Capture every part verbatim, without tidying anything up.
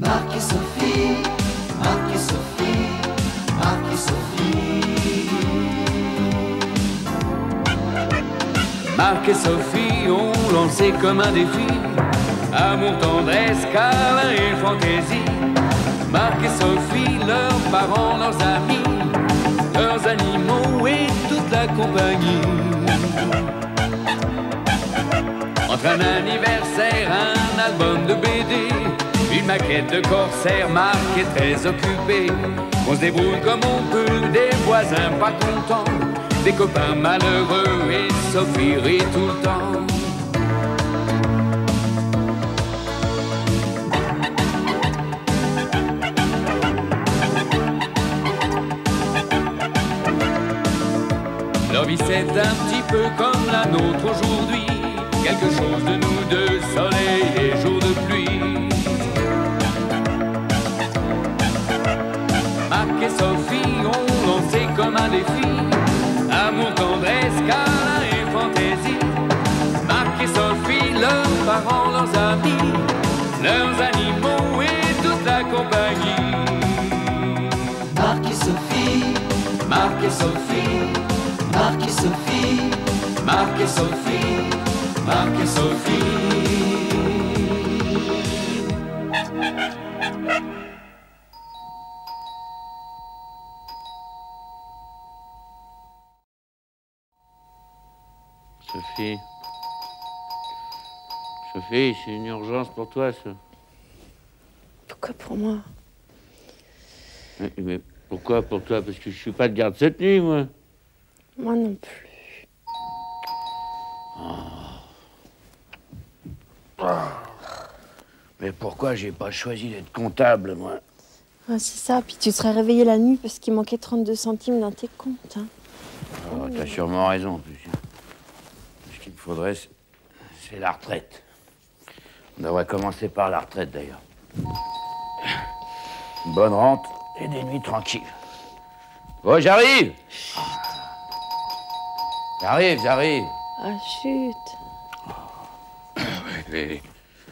Marc et Sophie, Marc et Sophie, Marc et Sophie. Marc et Sophie ont lancé comme un défi amour, tendresse, câlin et fantaisie. Marc et Sophie, leurs parents, leurs amis, leurs animaux et toute la compagnie. Entre un anniversaire, un album de B D, une maquette de corsaire, Marc est très occupé. On se débrouille comme on peut, des voisins pas contents, des copains malheureux et Sophie rit tout le temps. Leur vie c'est un petit peu comme la nôtre aujourd'hui, quelque chose de nous deux, soleil et jour de pluie. Marc et Sophie ont lancé comme un défi amour, tendresse, câlin et fantaisie. Marc et Sophie, leurs parents, leurs amis, leurs animaux et toute la compagnie. Marc et Sophie, Marc et Sophie, Marc et Sophie, Marc et Sophie, Marc et Sophie. Sophie. Sophie, c'est une urgence pour toi, ça. Pourquoi pour moi? Mais, mais pourquoi pour toi? Parce que je suis pas de garde cette nuit, moi. Moi non plus. Oh. Oh. Mais pourquoi j'ai pas choisi d'être comptable, moi? Ah, c'est ça, puis tu serais réveillé la nuit parce qu'il manquait trente-deux centimes dans tes comptes. Hein. Oh, t'as sûrement raison, en plus. Ce qu'il me faudrait, c'est la retraite. On devrait commencer par la retraite, d'ailleurs. Une bonne rente et des nuits tranquilles. Oh, j'arrive! J'arrive, j'arrive. Ah, chut. Oui, oui.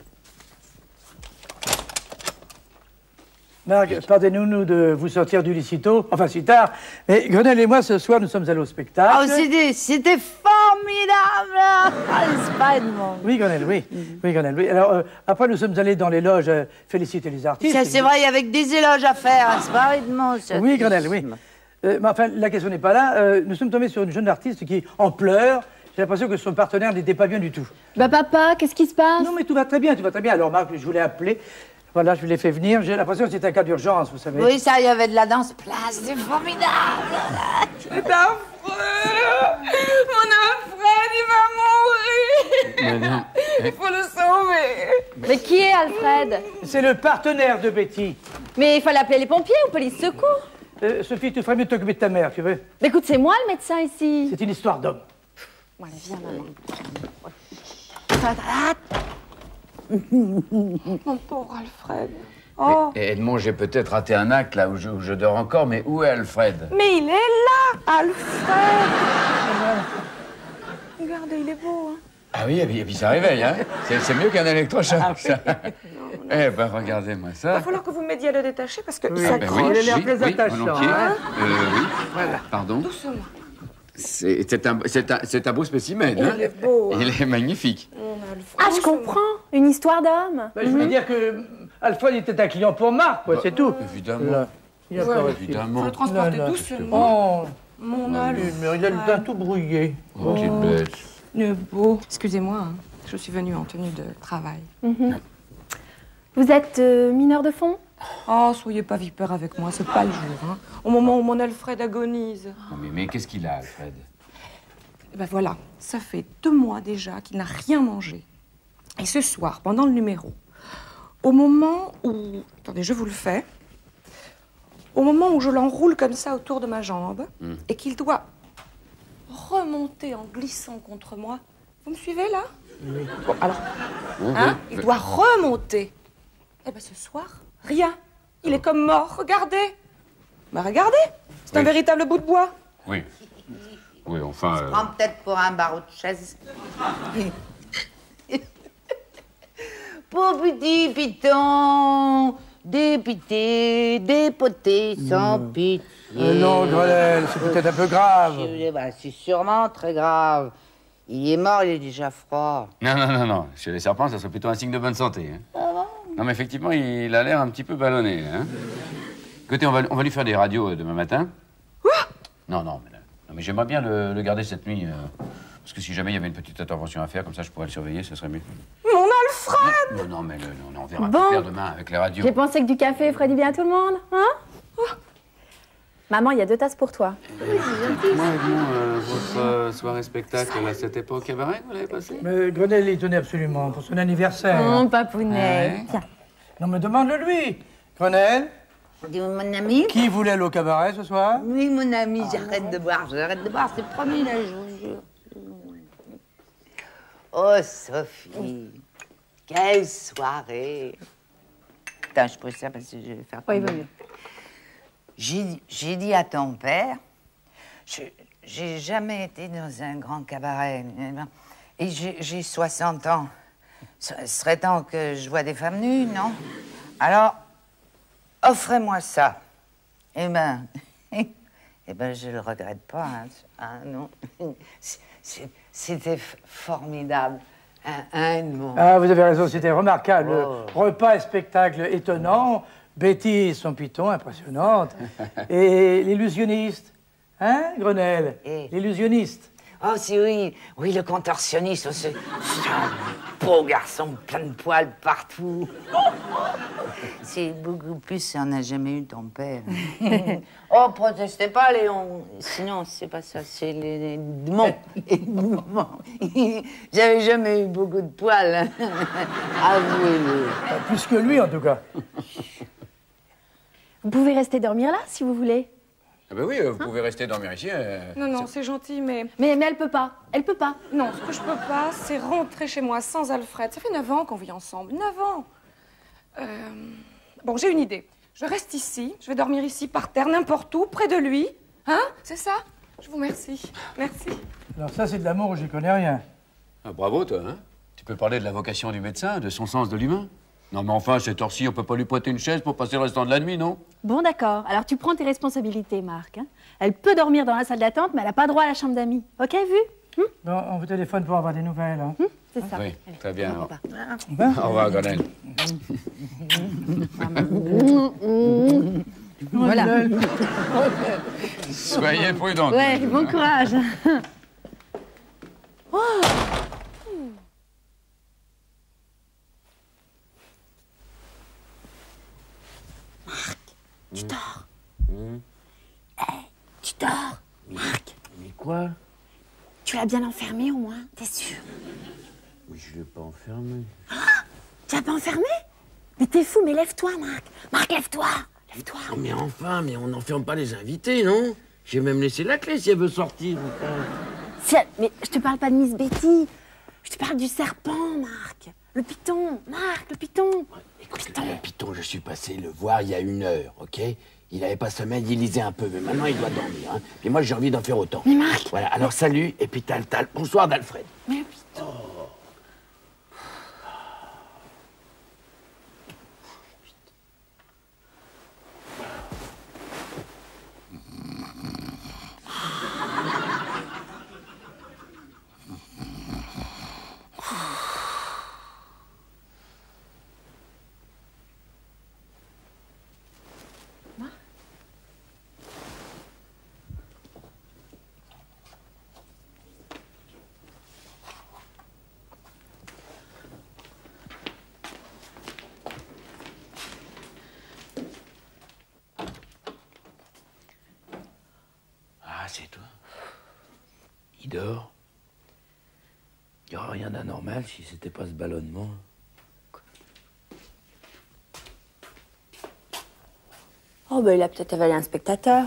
Marc, pardonnez-nous de vous sortir du lit si tôt, enfin si tard, mais Grenelle et moi, ce soir, nous sommes allés au spectacle. Ah, c'était, c'était formidable! Ah, les Spider-Man. Oui, Grenelle, oui. Oui, Grenelle, oui. Alors, euh, après, nous sommes allés dans les loges euh, féliciter les artistes. Ça, c'est vrai, il y avait des éloges à faire, hein, Spider-Man. Oui, Grenelle, oui. Euh, mais enfin, la question n'est pas là. Euh, nous sommes tombés sur une jeune artiste qui en pleure. J'ai l'impression que son partenaire n'était pas bien du tout. Bah, papa, qu'est-ce qui se passe? Non, mais tout va très bien, tout va très bien. Alors, Marc, je voulais appeler. Voilà, je l'ai fait venir. J'ai l'impression que c'est un cas d'urgence, vous savez. Oui, ça, il y avait de la danse place, c'est formidable. C'est affreux. Mon Alfred, il va mourir. Mais non. Il faut le sauver. Mais qui est Alfred? C'est le partenaire de Betty. Mais il fallait appeler les pompiers ou police secours? Euh, Sophie, tu ferais mieux de t'occuper de ta mère, tu veux? Mais écoute, c'est moi le médecin ici. C'est une histoire d'homme. Voilà, viens, maman. Mon pauvre Alfred. Oh. Et Edmond, j'ai peut-être raté un acte là où je, où je dors encore, mais où est Alfred? Mais il est là, Alfred. Regardez, il est beau, hein. Ah oui, et puis, et puis ça réveille, hein. C'est mieux qu'un électrochoc, ah, ça. Eh ben, regardez-moi ça. Il va falloir que vous m'aidiez à le détacher parce que oui. ça Ah, ben croche. Il a l'air oui, très oui, attachant. volontiers. Hein euh, oui. Voilà. Pardon. Doucement. C'est un, un, un beau spécimen, Il hein. est beau. Hein. Il est magnifique. Mon Alfred. Ah, je comprends. Une histoire d'homme. Bah, je voulais dire que Alfred était un client pour Marc, quoi, Bah, c'est tout. Évidemment. Là. Il a Ouais, pas réussi. Évidemment. Faut le transporter Là, là. doucement. Oh, Mon oui, Alfred. mais il a le teint tout brouillé. Oh, qu'il est bête. Il est beau. Excusez-moi, hein. Je suis venue en tenue de travail. Mm-hmm. Vous êtes euh, mineur de fond? Oh, soyez pas vipère avec moi, c'est pas le jour, hein. Au moment où mon Alfred agonise. Oh, mais mais qu'est-ce qu'il a, Alfred? Ben voilà, ça fait deux mois déjà qu'il n'a rien mangé. Et ce soir, pendant le numéro, au moment où... Attendez, je vous le fais. Au moment où je l'enroule comme ça autour de ma jambe, mm. et qu'il doit remonter en glissant contre moi. Vous me suivez, là? Oui. Bon, alors, oui, hein, oui. il doit remonter. Eh ben ce soir, rien. Il est comme mort, regardez. Ben regardez, c'est oui. un véritable bout de bois. Oui. Oui, enfin... Il se euh... prend peut-être pour un barreau de chaise. Pauvre petit piton, Dépité, dépoté, sans Mmh. pitié. Euh, non, Grenelle, c'est peut-être un peu grave. Je- bah, c'est sûrement très grave. Il est mort, il est déjà froid. Non, non, non, non. Chez les serpents, ça serait plutôt un signe de bonne santé. Hein. Ah bon? Non, mais effectivement, il a l'air un petit peu ballonné. Hein. Écoutez, on va, on va lui faire des radios euh, demain matin. Non, non, mais, non, mais j'aimerais bien le, le garder cette nuit. euh, parce que si jamais il y avait une petite intervention à faire, comme ça, je pourrais le surveiller, ce serait mieux. Mon Alfred! Non, non, mais le- non, on verra Bon. plus clair demain avec les radios. J'ai pensé que du café ferait du bien à tout le monde, hein? Maman, il y a deux tasses pour toi. Moi, Edmond, euh, votre euh, soirée spectacle à cette époque cabaret, vous l'avez passé? Mais Grenelle, il tenait absolument pour son anniversaire. Mon papounet. Ouais. Tiens. Non, mais demande-le lui. Grenelle, Dis, mon ami? qui voulait aller au cabaret ce soir? Oui, mon ami, j'arrête de boire, j'arrête de boire, c'est promis, là, je vous jure. Oh, Sophie, quelle soirée. Attends, je pose ça parce que je vais faire... Oui, il vaut mieux. J'ai j'ai dit à ton père, je- j'ai jamais été dans un grand cabaret, et j'ai j'ai soixante ans. Ce serait temps que je vois des femmes nues, non? Alors, offrez-moi ça. Eh ben, eh ben, je le regrette pas, hein. Ah non, C'est- c'est- c'était f- formidable. Un, un Edmond. Ah, vous avez raison, c'était remarquable. Oh. Repas et spectacle étonnant. Betty, son piton, impressionnante. Et l'illusionniste. Hein, Grenelle? Et- L'illusionniste. Oh, si oui, oui, le contorsionniste, oh, c'est c'est un beau garçon, plein de poils partout. C'est beaucoup plus si on n'a jamais eu ton père. Oh, protestez pas, Léon. Sinon, c'est pas ça, c'est les, les démons. Les démons. J'avais jamais eu beaucoup de poils, hein. Avouez-le. Plus que lui, en tout cas. Vous pouvez rester dormir là, si vous voulez. Ah ben oui, euh, vous pouvez rester dormir ici. euh, Non, non, c'est gentil, mais... Mais, mais elle peut pas. Elle peut pas. Non, ce que je peux pas, c'est rentrer chez moi sans Alfred. Ça fait neuf ans qu'on vit ensemble. Neuf ans. Euh, Bon, j'ai une idée. Je reste ici, je vais dormir ici, par terre, n'importe où, près de lui. Hein? C'est ça? Je vous remercie. Merci. Alors ça, c'est de l'amour, j'y connais rien. Ah, bravo, toi, hein? Tu peux parler de la vocation du médecin, de son sens de l'humain. Non, mais enfin, cet heure-ci, on peut pas lui prêter une chaise pour passer le restant de la nuit, non? Bon, d'accord. Alors tu prends tes responsabilités, Marc. hein. Elle peut dormir dans la salle d'attente, mais elle n'a pas droit à la chambre d'amis. Ok, vu? Hum, Bon, on vous téléphone pour avoir des nouvelles. Hein. hum, C'est ça. Oui, très bien. on alors. va. Ben, Au revoir, Grenelle. Voilà. Soyez prudents. Ouais, bon courage. Tu dors. Eh, tu dors, Marc. Mais quoi? Tu l'as bien enfermé au moins, t'es sûr? Mais je l'ai pas enfermé. Tu l'as pas enfermé? Mais t'es fou, mais lève-toi, Marc. Marc, lève-toi. Lève-toi. Oh, mais enfin, mais on n'enferme pas les invités, non? J'ai même laissé la clé si elle veut sortir. Si elle- Mais je te parle pas de Miss Betty. Je te parle du serpent, Marc. Le python. Marc, le python. Écoute, le python, je suis passé le voir il y a une heure, ok? Il avait pas sommeil, il lisait un peu, mais maintenant il doit dormir, hein. Et moi j'ai envie d'en faire autant. Mais Marc. Voilà, alors salut, et puis tal tal. Bonsoir d'Alfred. Mais le python. Ah, c'est toi. Il dort. Il n'y aura rien d'anormal si c'était pas ce ballonnement. Oh, bah il a peut-être avalé un spectateur.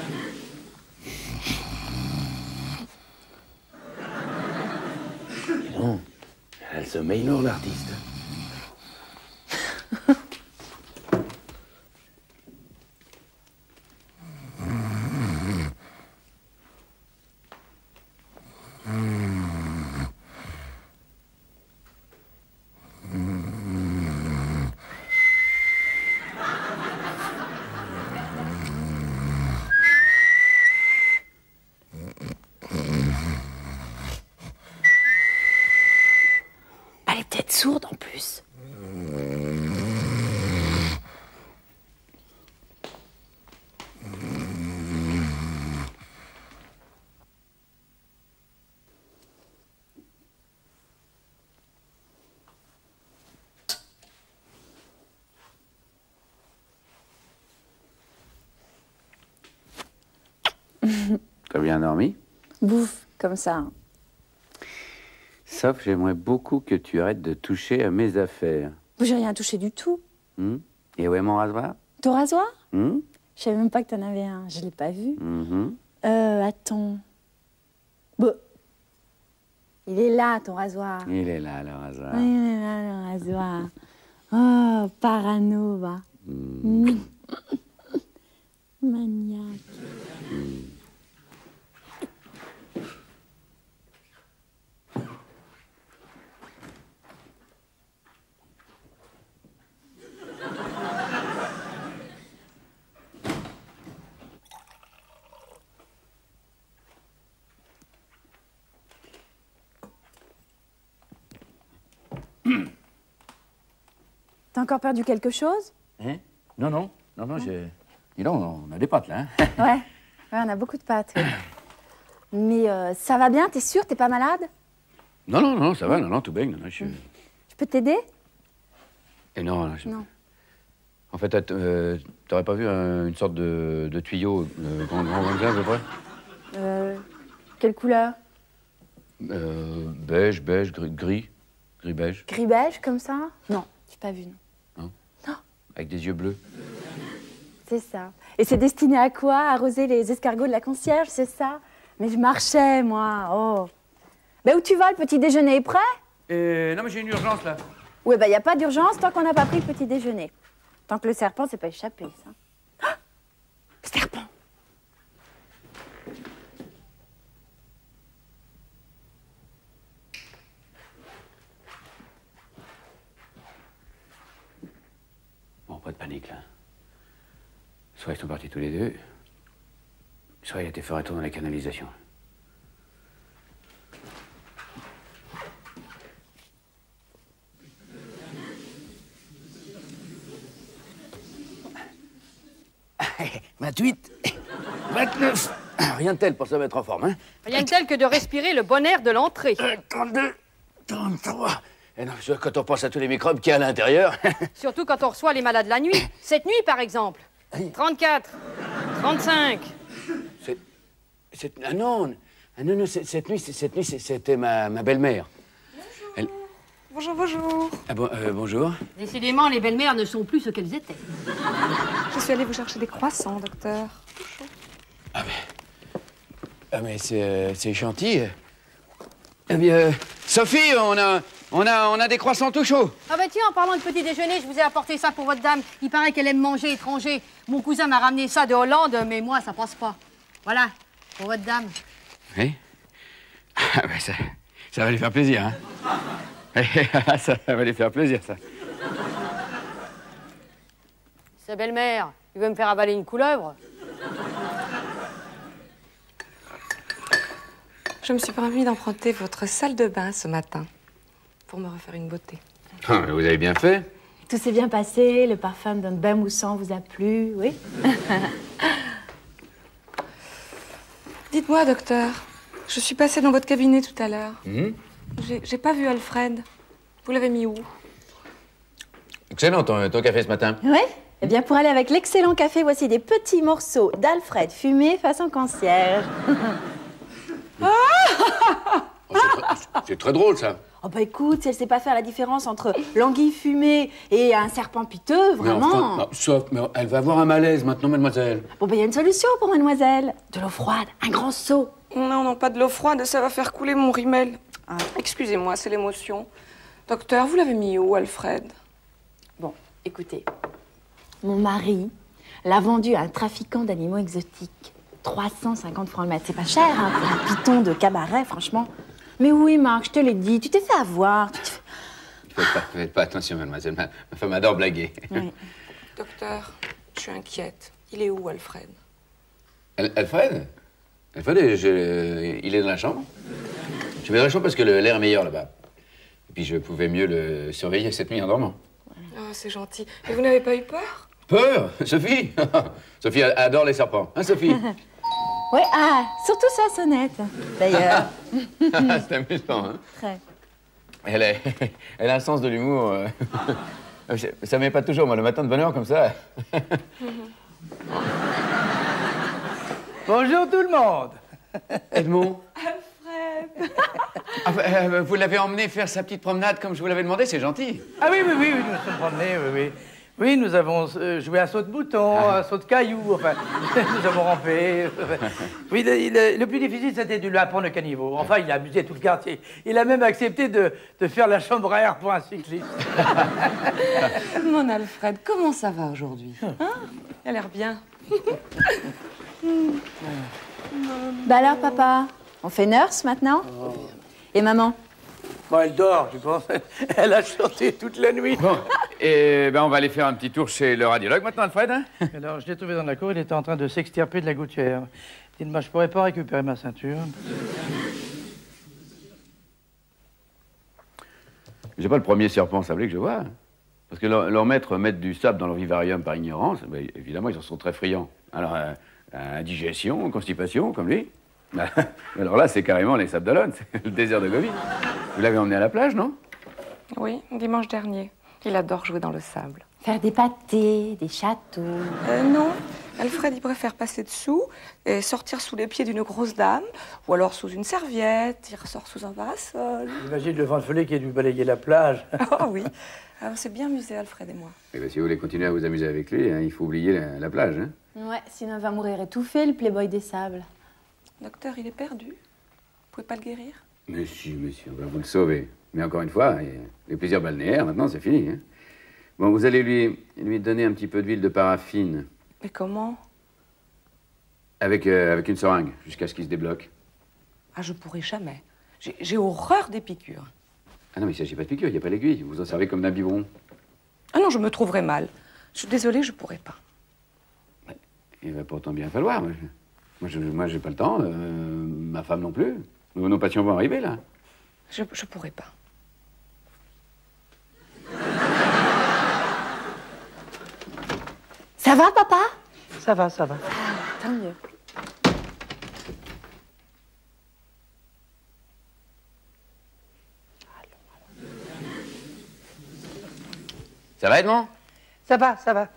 Dis donc, elle a le sommeil lourd, l'artiste. T'as bien dormi? Bouffe, comme ça. Sauf, j'aimerais beaucoup que tu arrêtes de toucher à mes affaires. J'ai rien touché du tout. Hmm? Et où est mon rasoir? Ton rasoir? Hmm? Je savais même pas que t'en avais un. Je l'ai pas vu. Mhm. Euh, attends. Bon. Il est là, ton rasoir. Il est là, le rasoir. Il est là, le rasoir. Oh, parano, va. Hmm. Mm. Maniaque. T'as encore perdu quelque chose? Hein? Non, non, non, non, j'ai... Dis donc, on a des pâtes, là, hein? Ouais, ouais, on a beaucoup de pâtes. Oui. Mais euh, ça va bien, t'es sûr? T'es pas malade? Non, non, non, ça va, non, non, tout baigne, non, non, je... Je peux t'aider? Et non, non, je... Non. En fait, t'as- euh, t'aurais pas vu un- une sorte de, de tuyau, euh, grand, grand comme ça, à peu près? Euh, quelle couleur? Euh, beige, beige, gris, gris, gris-beige, Gris-beige, comme ça? Non, j'ai pas vu, non. avec des yeux bleus. C'est ça. Et c'est destiné à quoi? Arroser les escargots de la concierge, c'est ça? Mais je marchais, moi. Oh. Ben où tu vas? Le petit déjeuner est prêt? Euh, non, mais j'ai une urgence, là. Oui, ben il n'y a pas d'urgence tant qu'on n'a pas pris le petit déjeuner. Tant que le serpent s'est pas échappé, ça. Ah, le serpent! Bon, pas de panique, là. Soit ils sont partis tous les deux, soit il a été faire un tour dans la canalisation. vingt-huit, vingt-neuf. Rien de tel pour se mettre en forme, hein? Rien de tel que de respirer le bon air de l'entrée. trente-deux, trente-trois. Et non, parce que quand on pense à tous les microbes qu'il y a à l'intérieur. Surtout quand on reçoit les malades la nuit. Cette nuit, par exemple. trente-quatre, trente-cinq. C'est, c'est, ah non, ah non, non, c'est- cette nuit, c'est- cette nuit, c'est- c'était ma, ma belle-mère. Elle- Bonjour, bonjour. Ah bon, euh, bonjour. Décidément, les belles-mères ne sont plus ce qu'elles étaient. Je suis allée vous chercher des croissants, docteur. Ah mais c'est, euh, c'est gentil. Eh bien, euh, Sophie, on a, on a, on a des croissants tout chauds. Ah bah tiens, en parlant de petit déjeuner, je vous ai apporté ça pour votre dame. Il paraît qu'elle aime manger étranger. Mon cousin m'a ramené ça de Hollande, mais moi, ça passe pas. Voilà, pour votre dame. Oui. Ah ben ça, ça va lui faire plaisir, hein. Ça va lui faire plaisir, ça. Sa belle-mère, il veut me faire avaler une couleuvre. Je me suis permis d'emprunter votre salle de bain ce matin pour me refaire une beauté. Ah, mais vous avez bien fait. Tout s'est bien passé, le parfum d'un bain moussant vous a plu, oui? Dites-moi, docteur, je suis passée dans votre cabinet tout à l'heure. Mhm. J'ai j'ai pas vu Alfred. Vous l'avez mis où? Excellent ton, ton café ce matin. Oui? Eh bien, pour aller avec l'excellent café, voici des petits morceaux d'Alfred fumé façon concierge. Oh, c'est, très, c'est très drôle, ça. Oh bah écoute, si elle sait pas faire la différence entre l'anguille fumée et un serpent piteux, Mais vraiment. enfin, non, sauf, mais elle va avoir un malaise maintenant, mademoiselle. Bon bah il y a une solution pour mademoiselle. De l'eau froide, un grand seau. Non, non, pas de l'eau froide, ça va faire couler mon rimel. Ah, excusez-moi, c'est l'émotion. Docteur, vous l'avez mis où, Alfred? Bon, écoutez. Mon mari l'a vendu à un trafiquant d'animaux exotiques. trois cent cinquante francs le mètre. C'est pas cher, hein, pour un python de cabaret, franchement. Mais oui, Marc, je te l'ai dit, tu t'es fait avoir. Tu t'es fait... Faites pas, faites pas attention, mademoiselle. Ma, ma femme adore blaguer. Oui. Docteur, je suis inquiète. Il est où, Alfred? Al- Alfred Alfred, je- il est dans la chambre. Je vais dans la chambre parce que le- l'air est meilleur là-bas. Et puis je pouvais mieux le surveiller cette nuit en dormant. Oh, c'est gentil. Et vous n'avez pas eu peur? Peur Sophie Sophie a- adore les serpents. Hein, Sophie? Ouais, ah, surtout sa sonnette, d'ailleurs. C'est amusant, hein? Très. Elle, est- elle a un sens de l'humour. euh. Ça m'est pas toujours, moi, le matin de bonne heure comme ça. Bonjour tout le monde. Edmond? Alfred. Ah, euh, vous l'avez emmené faire sa petite promenade comme je vous l'avais demandé, c'est gentil. Ah oui, oui, oui, oui, nous nous sommes promenés, oui, oui. Oui, nous avons euh, joué un saut de bouton, Ah. un saut de caillou, enfin, nous avons rampé. Oui, le, le- le plus difficile, c'était de lui apprendre le caniveau. Enfin, il a amusé tout le quartier. Il a même accepté de, de faire la chambre à air pour un cycliste. Mon Alfred, comment ça va aujourd'hui? Hein? Il a l'air bien. Bah alors, papa, on fait nurse maintenant? Et maman? Bon, elle dort, je pense. Elle a chanté toute la nuit. Bon, et ben on va aller faire un petit tour chez le radiologue maintenant, Alfred. Hein? Alors, je l'ai trouvé dans la cour, il était en train de s'extirper de la gouttière. Dites-moi, je pourrais pas récupérer ma ceinture? J'ai pas le premier serpent sablé que je vois. Hein. Parce que leurs leurs maîtres mettent du sable dans leur vivarium par ignorance. Ben, évidemment, ils en sont très friands. Alors, euh, indigestion, constipation, comme lui. Alors là, c'est carrément les Sables d'Olonne, c'est le désert de Gobi. Vous l'avez emmené à la plage, non? Oui, dimanche dernier. Il adore jouer dans le sable. Faire des pâtés, des châteaux. Euh, non. Alfred, il préfère passer dessous et sortir sous les pieds d'une grosse dame, ou alors sous une serviette, il ressort sous un parasol. Imagine le vent de folie qui a dû balayer la plage. Oh oui. Ah, on s'est bien amusé, Alfred et moi. Eh ben, si vous voulez continuer à vous amuser avec lui, hein, il faut oublier la, la plage. Hein. Ouais, sinon il va mourir étouffé, le playboy des sables. Docteur, il est perdu. Vous pouvez pas le guérir? Mais si, monsieur, on va vous le sauver. Mais encore une fois, les plaisirs balnéaires, maintenant, c'est fini. Hein. Bon, vous allez lui, lui donner un petit peu d'huile de paraffine. Mais comment? Avec, euh, avec une seringue, jusqu'à ce qu'il se débloque. Ah, je pourrais jamais. J'ai j'ai horreur des piqûres. Ah non, mais il ne s'agit pas de piqûre, il n'y a pas l'aiguille. Vous en servez comme d'un biberon. Ah non, je me trouverais mal. Je suis désolée, je pourrais pas. Il va pourtant bien falloir. Moi, je, moi, je, moi, j'ai pas le temps. Euh, ma femme non plus. Nos, nos patients vont arriver, là. Je, je pourrais pas. Ça va, papa? Ça va, ça va. Tant mieux. Ça va, Edmond? Ça va, ça va.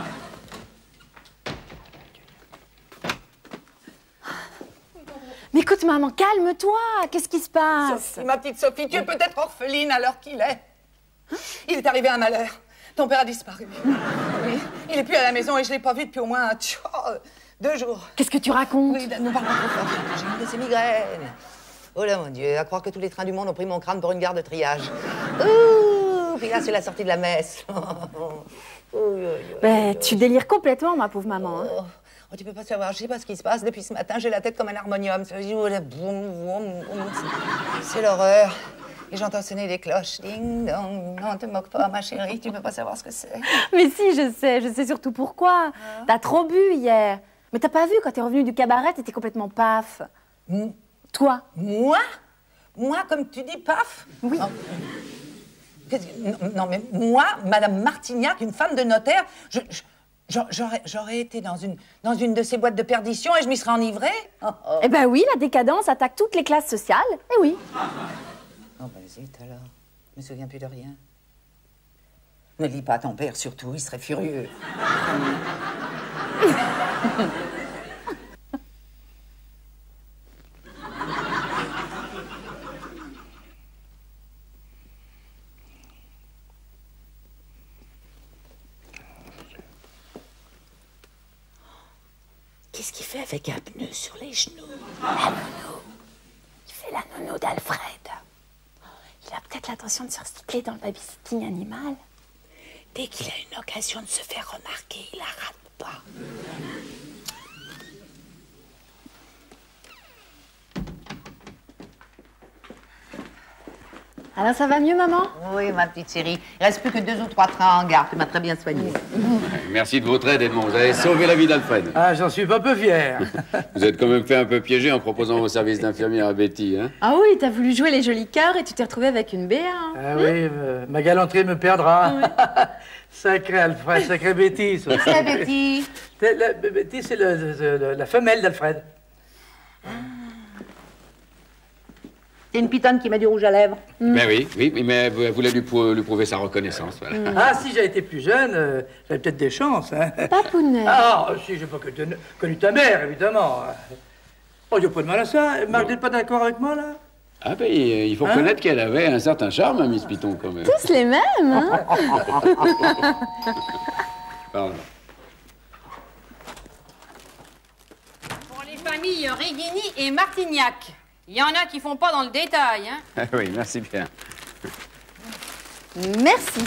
Mais écoute, maman, calme-toi. Qu'est-ce qui se passe? Sophie, ma petite Sophie, tu es peut-être orpheline à l'heure qu'il est. Il est arrivé un malheur. Ton père a disparu. Oui, il est plus à la maison et je l'ai pas vu depuis au moins tchao, deux jours. Qu'est-ce que tu racontes? Oui, ne parle pas trop fort. J'ai une de ces migraines. Oh là, mon Dieu, à croire que tous les trains du monde ont pris mon crâne pour une gare de triage. Ouh, puis là, c'est la sortie de la messe. Oh, oh, oh, Ben, tu délires complètement, ma pauvre maman. Hein. oh. Oh, tu peux pas savoir, je sais pas ce qui se passe. Depuis ce matin, j'ai la tête comme un harmonium. Ça dit, oh, là, boum, boum, boum. C'est l'horreur. Et j'entends sonner les cloches. Ding dong. Non, te moque pas, ma chérie. Tu peux pas savoir ce que c'est. Mais si, je sais. Je sais surtout pourquoi. T'as trop bu hier. Mais t'as pas vu, quand t'es revenu du cabaret, t'étais complètement paf. Mm. Toi? Moi? Moi, comme tu dis, paf? Oui. Non. Qu'est-ce que- non, non, mais moi, Madame Martignac, une femme de notaire, je... je- J'aurais, j'aurais été dans une, dans une de ces boîtes de perdition et je m'y serais enivrée. Oh, oh. Eh ben oui, la décadence attaque toutes les classes sociales. Eh oui. Oh, ben zut alors. Je me souviens plus de rien. Ne lis pas à ton père, surtout, il serait furieux. Qu'est-ce qu'il fait avec un pneu sur les genoux? La nounou. Il fait la nounou d'Alfred. Il a peut-être l'intention de se recycler dans le babysitting animal. Dès qu'il a une occasion de se faire remarquer, il la rate pas. Alors ça va mieux, maman? Oui, ma petite chérie. Il reste plus que deux ou trois trains en gare. Tu m'as très bien soignée. Merci de votre aide, Edmond. Vous avez sauvé la vie d'Alfred. Ah, j'en suis pas peu fier. Vous êtes quand même fait un peu piéger en proposant vos services d'infirmière à Betty, hein? Ah oui, t'as voulu jouer les jolis cœurs et tu t'es retrouvé avec une B A. Hein. Ah oui, euh, ma galanterie me perdra. Sacré Alfred, sacré Betty. ça. C'est la Betty. C'est la- Betty, c'est le- le- le- la femelle d'Alfred. C'est une pitonne qui met du rouge à lèvres. Ben oui, oui, oui, mais vous voulez lui, prou- lui prouver sa reconnaissance, voilà. Ah, si j'avais été plus jeune, euh, j'avais peut-être des chances. Hein. Papounet. Ah, si, j'ai pas connu, connu ta mère, évidemment. Oh, il n'y a pas de mal à ça. Marc, vous n'êtes pas d'accord avec moi, là? Ah ben, il faut Hein? reconnaître qu'elle avait un certain charme, Miss Piton, quand même. Tous les mêmes, hein? Pardon. Pour les familles Reghini et Martignac. Il y en a qui font pas dans le détail, hein. Ah oui, merci bien. Merci.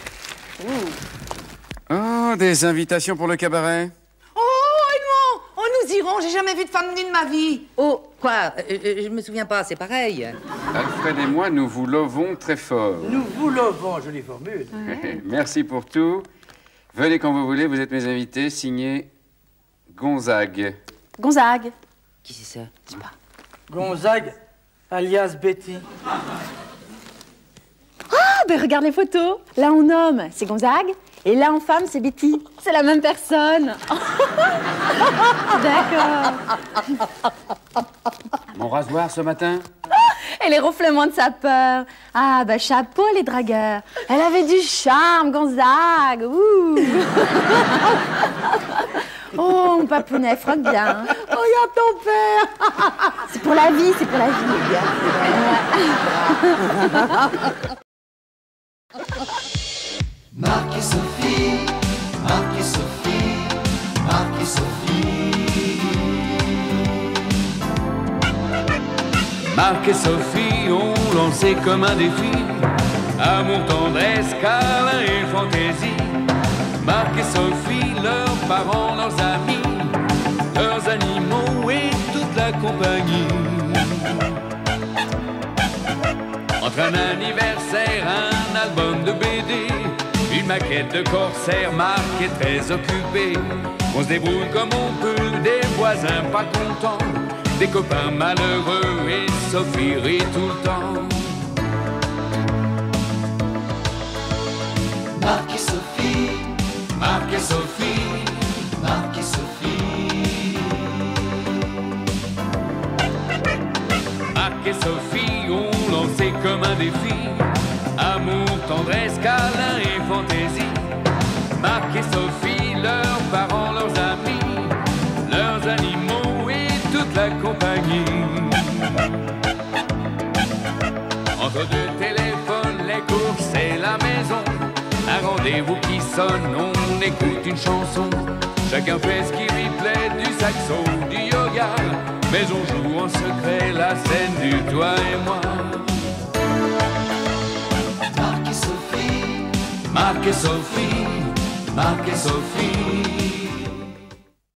Oh, des invitations pour le cabaret? Oh, Edmond! Oh, nous irons. J'ai jamais vu de femme nue de ma vie. Oh, quoi? euh, euh, Je me souviens pas, c'est pareil. Alfred et moi, nous vous lovons très fort. Nous vous lovons, jolie formule. Merci pour tout. Venez quand vous voulez, vous êtes mes invités. Signé Gonzague. Gonzague. Qui c'est ça? Je sais pas. Gonzague, alias Betty. Ah, ben regarde les photos. Là, en homme, c'est Gonzague. Et là, en femme, c'est Betty. C'est la même personne. D'accord. Mon rasoir ce matin? Et les ronflements de sa peur. Ah, bah chapeau, les dragueurs. Elle avait du charme, Gonzague. Ouh. Oh, mon papounet, frotte bien. Oh, y a ton père. C'est pour la vie, c'est pour la vie. Marc et Sophie, Marc et Sophie, Marc et Sophie. Marc et Sophie ont lancé comme un défi amour, tendresse, câlin et fantaisie. Marc et Sophie, leurs parents, leurs amis, leurs animaux et toute la compagnie. Entre un anniversaire, un album de B D, une maquette de corsaire, Marc est très occupé. On se débrouille comme on peut, des voisins pas contents, des copains malheureux et Sophie rit tout le temps. Marc et Sophie, Marc et Sophie, Marc et Sophie. Marc et Sophie ont lancé comme un défi amour, tendresse, câlin et fantaisie. Marc et Sophie, leurs parents, leurs amis, leurs animaux et toute la compagnie. Entre deux téléphones, les courses et la maison, un rendez-vous qui sonne, on écoute une chanson. Chacun fait ce qui lui plaît, du saxo, du yoga, mais on joue en secret la scène du toi et moi. Marc et Sophie, Marc et Sophie, Marc et Sophie.